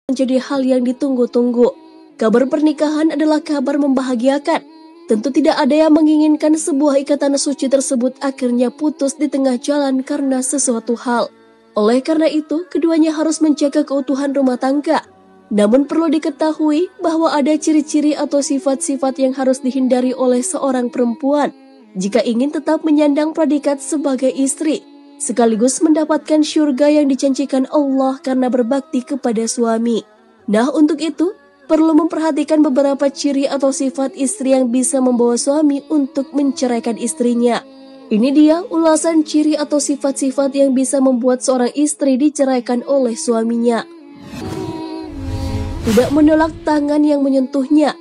menjadi hal yang ditunggu-tunggu. Kabar pernikahan adalah kabar membahagiakan. Tentu tidak ada yang menginginkan sebuah ikatan suci tersebut akhirnya putus di tengah jalan karena sesuatu hal. Oleh karena itu, keduanya harus menjaga keutuhan rumah tangga. Namun perlu diketahui bahwa ada ciri-ciri atau sifat-sifat yang harus dihindari oleh seorang perempuan jika ingin tetap menyandang predikat sebagai istri, sekaligus mendapatkan syurga yang dijanjikan Allah karena berbakti kepada suami. Nah, untuk itu, perlu memperhatikan beberapa ciri atau sifat istri yang bisa membawa suami untuk menceraikan istrinya. Ini dia ulasan ciri atau sifat-sifat yang bisa membuat seorang istri diceraikan oleh suaminya. Tidak menolak tangan yang menyentuhnya.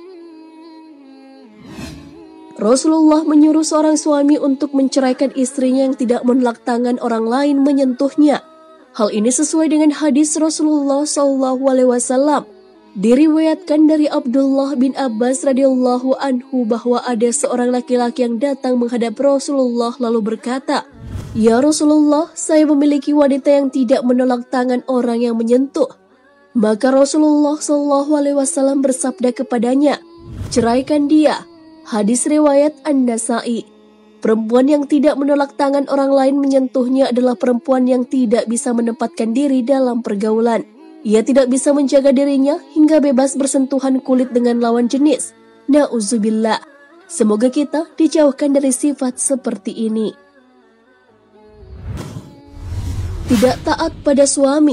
Rasulullah menyuruh seorang suami untuk menceraikan istrinya yang tidak menolak tangan orang lain menyentuhnya. Hal ini sesuai dengan hadis Rasulullah SAW. Diriwayatkan dari Abdullah bin Abbas radhiyallahu anhu bahwa ada seorang laki-laki yang datang menghadap Rasulullah lalu berkata, "Ya Rasulullah, saya memiliki wanita yang tidak menolak tangan orang yang menyentuh." Maka Rasulullah SAW bersabda kepadanya, "Ceraikan dia." Hadis riwayat An-Nasa'i. Perempuan yang tidak menolak tangan orang lain menyentuhnya adalah perempuan yang tidak bisa menempatkan diri dalam pergaulan. Ia tidak bisa menjaga dirinya hingga bebas bersentuhan kulit dengan lawan jenis. Na'udzubillah. Semoga kita dijauhkan dari sifat seperti ini. Tidak taat pada suami.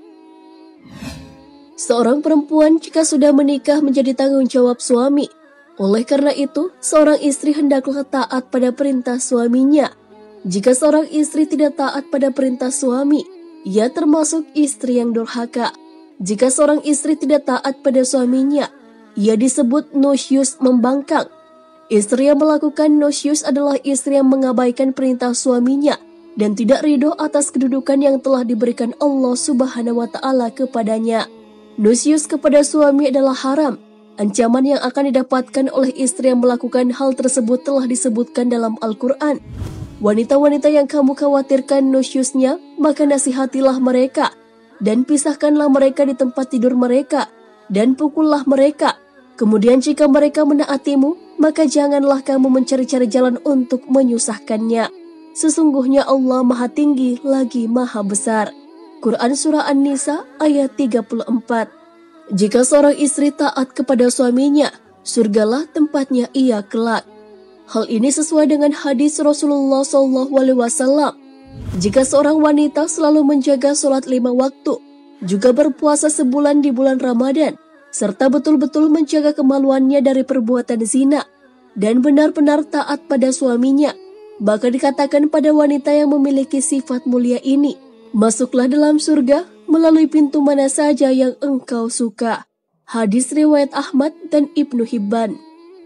Seorang perempuan jika sudah menikah menjadi tanggung jawab suami. Oleh karena itu, seorang istri hendaklah taat pada perintah suaminya. Jika seorang istri tidak taat pada perintah suami, ia termasuk istri yang durhaka. Jika seorang istri tidak taat pada suaminya, ia disebut nusyus, membangkang. Istri yang melakukan nusyus adalah istri yang mengabaikan perintah suaminya dan tidak ridho atas kedudukan yang telah diberikan Allah Subhanahu wa Ta'ala kepadanya. Nusyus kepada suami adalah haram. Ancaman yang akan didapatkan oleh istri yang melakukan hal tersebut telah disebutkan dalam Al-Quran. Wanita-wanita yang kamu khawatirkan nusyusnya, maka nasihatilah mereka, dan pisahkanlah mereka di tempat tidur mereka, dan pukullah mereka. Kemudian jika mereka menaatimu, maka janganlah kamu mencari-cari jalan untuk menyusahkannya. Sesungguhnya Allah Maha Tinggi lagi Maha Besar. Quran Surah An-Nisa ayat 34. Jika seorang istri taat kepada suaminya, surgalah tempatnya ia kelak. Hal ini sesuai dengan hadis Rasulullah SAW. Jika seorang wanita selalu menjaga sholat 5 waktu, juga berpuasa sebulan di bulan Ramadan, serta betul-betul menjaga kemaluannya dari perbuatan zina, dan benar-benar taat pada suaminya, maka dikatakan pada wanita yang memiliki sifat mulia ini, masuklah dalam surga melalui pintu mana saja yang engkau suka. Hadis riwayat Ahmad dan Ibnu Hibban.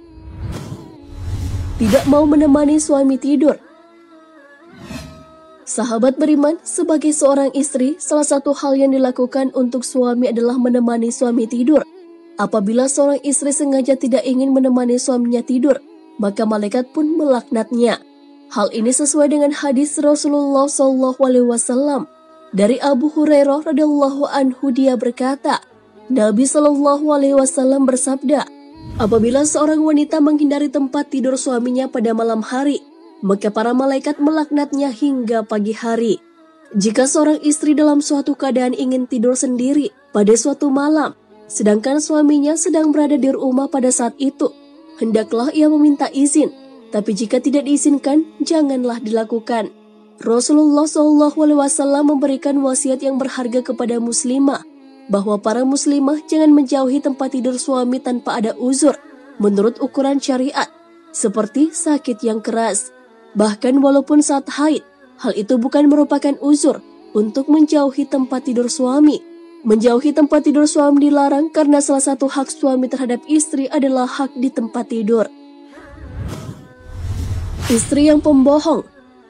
Tidak mau menemani suami tidur. Sahabat beriman, sebagai seorang istri, salah satu hal yang dilakukan untuk suami adalah menemani suami tidur. Apabila seorang istri sengaja tidak ingin menemani suaminya tidur, maka malaikat pun melaknatnya. Hal ini sesuai dengan hadis Rasulullah SAW. Dari Abu Hurairah radhiyallahu anhu, dia berkata, Nabi SAW bersabda, apabila seorang wanita menghindari tempat tidur suaminya pada malam hari, maka para malaikat melaknatnya hingga pagi hari. Jika seorang istri dalam suatu keadaan ingin tidur sendiri pada suatu malam, sedangkan suaminya sedang berada di rumah pada saat itu, hendaklah ia meminta izin. Tapi jika tidak diizinkan, janganlah dilakukan. Rasulullah SAW memberikan wasiat yang berharga kepada muslimah, bahwa para muslimah jangan menjauhi tempat tidur suami tanpa ada uzur, menurut ukuran syariat, seperti sakit yang keras. Bahkan walaupun saat haid, hal itu bukan merupakan uzur untuk menjauhi tempat tidur suami. Menjauhi tempat tidur suami dilarang karena salah satu hak suami terhadap istri adalah hak di tempat tidur. Istri yang pembohong.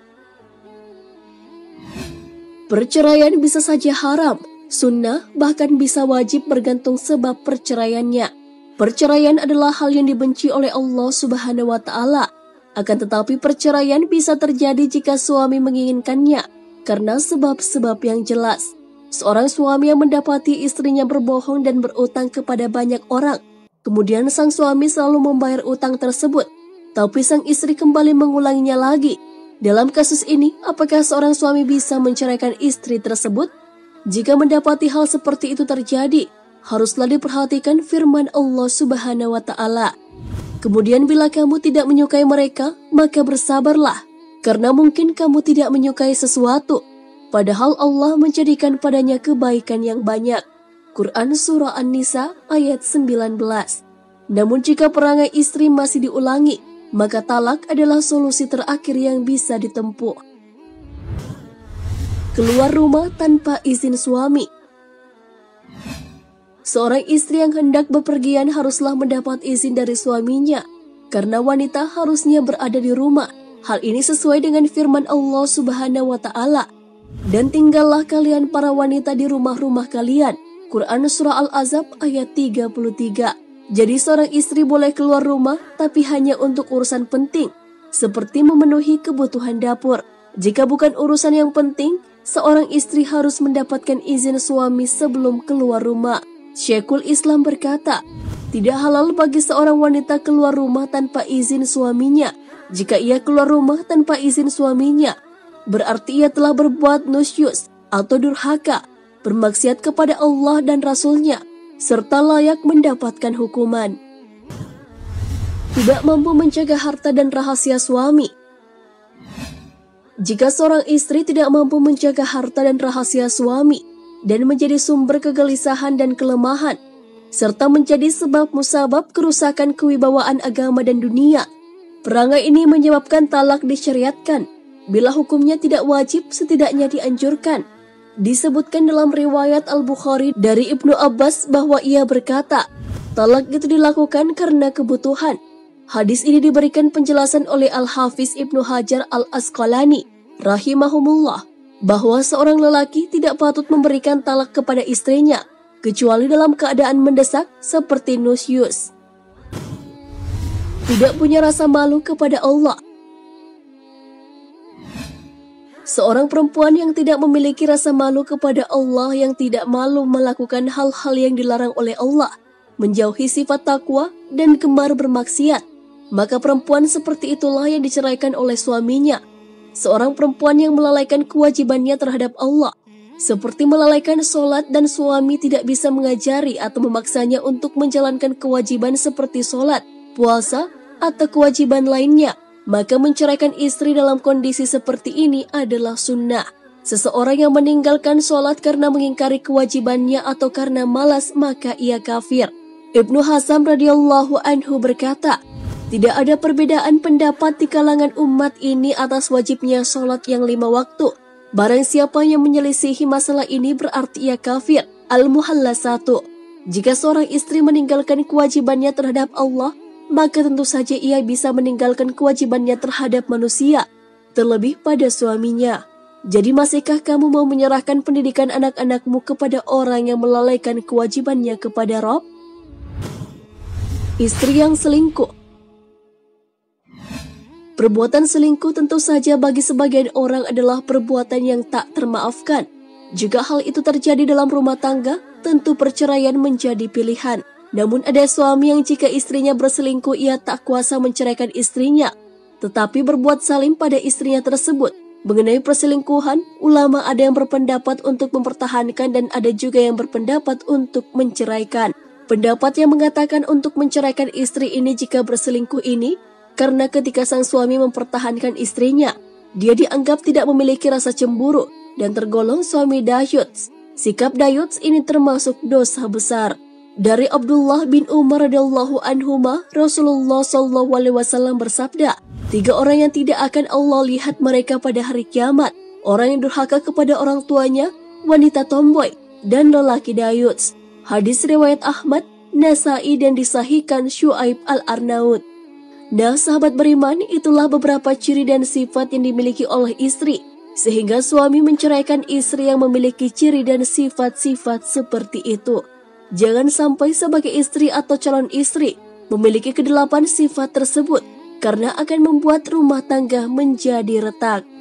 Perceraian bisa saja haram, sunnah, bahkan bisa wajib bergantung sebab perceraiannya. Perceraian adalah hal yang dibenci oleh Allah Subhanahu wa Ta'ala. Akan tetapi perceraian bisa terjadi jika suami menginginkannya karena sebab-sebab yang jelas. Seorang suami yang mendapati istrinya berbohong dan berutang kepada banyak orang. Kemudian sang suami selalu membayar utang tersebut, tapi sang istri kembali mengulanginya lagi. Dalam kasus ini, apakah seorang suami bisa menceraikan istri tersebut? Jika mendapati hal seperti itu terjadi, haruslah diperhatikan firman Allah Subhanahu wa Ta'ala. Kemudian bila kamu tidak menyukai mereka, maka bersabarlah, karena mungkin kamu tidak menyukai sesuatu, padahal Allah menjadikan padanya kebaikan yang banyak. Quran Surah An-Nisa ayat 19. Namun jika perangai istri masih diulangi, maka talak adalah solusi terakhir yang bisa ditempuh. Keluar rumah tanpa izin suami. Seorang istri yang hendak bepergian haruslah mendapat izin dari suaminya, karena wanita harusnya berada di rumah. Hal ini sesuai dengan firman Allah Subhanahu wa Ta'ala. Dan tinggallah kalian para wanita di rumah-rumah kalian. Quran Surah Al-Ahzab ayat 33. Jadi seorang istri boleh keluar rumah, tapi hanya untuk urusan penting, seperti memenuhi kebutuhan dapur. Jika bukan urusan yang penting, seorang istri harus mendapatkan izin suami sebelum keluar rumah. Syekhul Islam berkata, tidak halal bagi seorang wanita keluar rumah tanpa izin suaminya. Jika ia keluar rumah tanpa izin suaminya, berarti ia telah berbuat nusyus atau durhaka, bermaksiat kepada Allah dan Rasul-Nya, serta layak mendapatkan hukuman. Tidak mampu menjaga harta dan rahasia suami. Jika seorang istri tidak mampu menjaga harta dan rahasia suami, dan menjadi sumber kegelisahan dan kelemahan, serta menjadi sebab musabab kerusakan kewibawaan agama dan dunia, perangai ini menyebabkan talak disyariatkan. Bila hukumnya tidak wajib, setidaknya dianjurkan. Disebutkan dalam riwayat Al-Bukhari dari Ibnu Abbas bahwa ia berkata, talak itu dilakukan karena kebutuhan. Hadis ini diberikan penjelasan oleh Al-Hafiz Ibnu Hajar Al-Asqalani rahimahumullah, bahwa seorang lelaki tidak patut memberikan talak kepada istrinya, kecuali dalam keadaan mendesak seperti nusyus. Tidak punya rasa malu kepada Allah. Seorang perempuan yang tidak memiliki rasa malu kepada Allah, yang tidak malu melakukan hal-hal yang dilarang oleh Allah, menjauhi sifat takwa dan gemar bermaksiat, maka perempuan seperti itulah yang diceraikan oleh suaminya. Seorang perempuan yang melalaikan kewajibannya terhadap Allah, seperti melalaikan sholat, dan suami tidak bisa mengajari atau memaksanya untuk menjalankan kewajiban seperti sholat, puasa, atau kewajiban lainnya, maka menceraikan istri dalam kondisi seperti ini adalah sunnah. Seseorang yang meninggalkan sholat karena mengingkari kewajibannya atau karena malas, maka ia kafir. Ibnu Hazm radhiyallahu anhu berkata, tidak ada perbedaan pendapat di kalangan umat ini atas wajibnya sholat yang 5 waktu. Barang siapa yang menyelisihi masalah ini berarti ia kafir. Al-Muhalla 1. Jika seorang istri meninggalkan kewajibannya terhadap Allah, maka tentu saja ia bisa meninggalkan kewajibannya terhadap manusia, terlebih pada suaminya. Jadi masihkah kamu mau menyerahkan pendidikan anak-anakmu kepada orang yang melalaikan kewajibannya kepada Rabb? Istri yang selingkuh. Perbuatan selingkuh tentu saja bagi sebagian orang adalah perbuatan yang tak termaafkan. Jika hal itu terjadi dalam rumah tangga, tentu perceraian menjadi pilihan. Namun ada suami yang jika istrinya berselingkuh ia tak kuasa menceraikan istrinya, tetapi berbuat zalim pada istrinya tersebut. Mengenai perselingkuhan, ulama ada yang berpendapat untuk mempertahankan dan ada juga yang berpendapat untuk menceraikan. Pendapat yang mengatakan untuk menceraikan istri ini jika berselingkuh ini, karena ketika sang suami mempertahankan istrinya, dia dianggap tidak memiliki rasa cemburu dan tergolong suami dayuts. Sikap dayuts ini termasuk dosa besar. Dari Abdullah bin Umar radhiyallahu anhuma, Rasulullah SAW bersabda, 3 orang yang tidak akan Allah lihat mereka pada hari kiamat: orang yang durhaka kepada orang tuanya, wanita tomboy, dan lelaki dayuts. Hadis riwayat Ahmad, Nasai, dan disahihkan Syuaib Al-Arnaud. Nah, sahabat beriman, itulah beberapa ciri dan sifat yang dimiliki oleh istri, sehingga suami menceraikan istri yang memiliki ciri dan sifat-sifat seperti itu. Jangan sampai sebagai istri atau calon istri memiliki ke-8 sifat tersebut, karena akan membuat rumah tangga menjadi retak.